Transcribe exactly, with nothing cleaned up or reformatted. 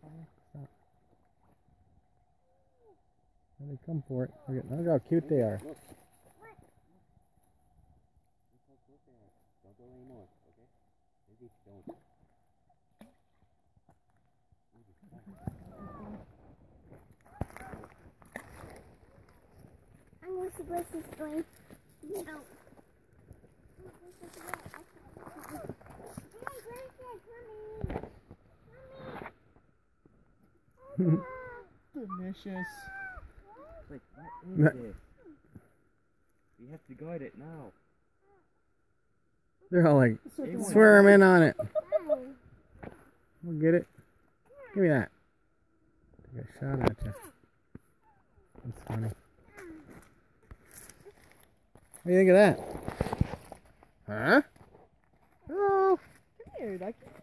Stop. There they come for it. Look, at, look how cute they are. Look. Look how cute they are. Don't go anymore, okay? Maybe don't. I'm going to see where she's going. No. Delicious. Like, what is this? We have to guide it now. They're all like swarming on it. We'll get it. Give me that. Take a shot at you. That's funny. What do you think of that? Huh? Oh. Come here, Ducky.